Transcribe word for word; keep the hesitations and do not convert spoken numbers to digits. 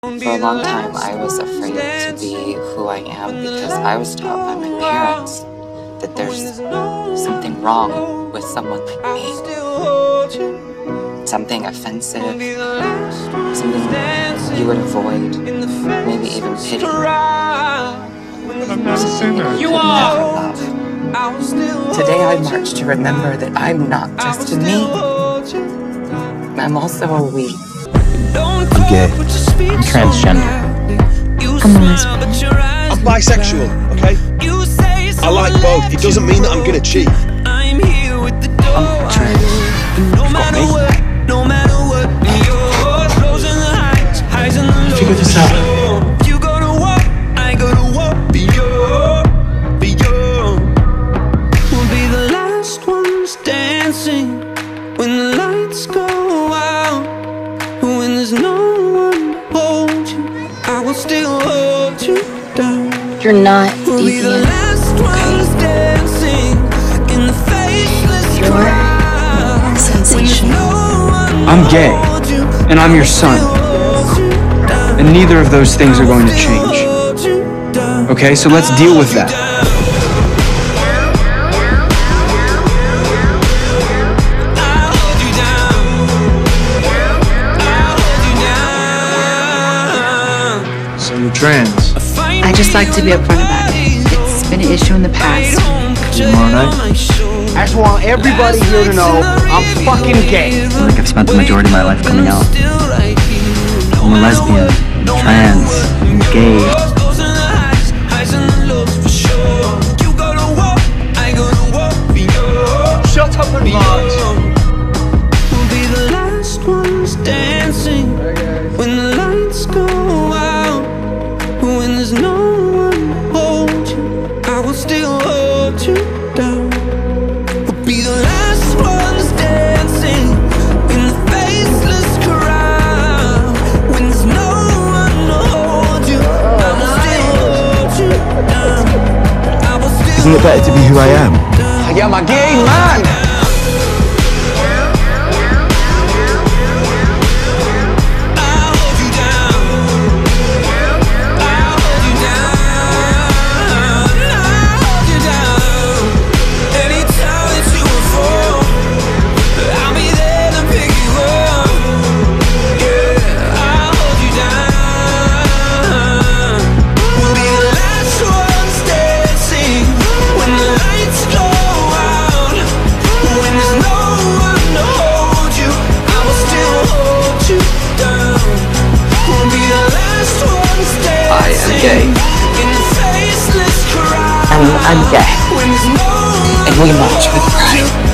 For a long time, I was afraid to be who I am because I was taught by my parents that there's something wrong with someone like me. Something offensive, something you would avoid, maybe even pity. Something that you could never love. Today I march to remember that I'm not just a me. I'm also a we. I'm gay. I'm transgender. I'm a lesbian. I'm bisexual, okay? I like both. It doesn't mean that I'm gonna cheat. I'm trans. You've got me. Figure this out. You go to war, I go to war. Be your, be your. We'll be the last ones dancing when the lights go out. When there's no one to hold you, I will still hold you down. You're not We'll be the last ones dancing in the faceless crowd. Sensational. I'm gay, and I'm your son. And neither of those things are going to change. Okay, so let's deal with that. So you're trans? I just like to be upfront about it. It's been an issue in the past. Tomorrow night? I just want everybody here to know I'm fucking gay. I feel like I've spent the majority of my life coming out. I'm a lesbian, trans, and gay. Shut up and march. We'll be the last ones dancing when the lights go out. When there's no one to hold you, I will still hold you down. We'll be the last ones dancing in the faceless crowd. When there's no one to hold you, I will still hold you down. I will still. Isn't it better to be who I am? Yeah, I'm a gay man. Gay. And I'm gay. And we march with pride.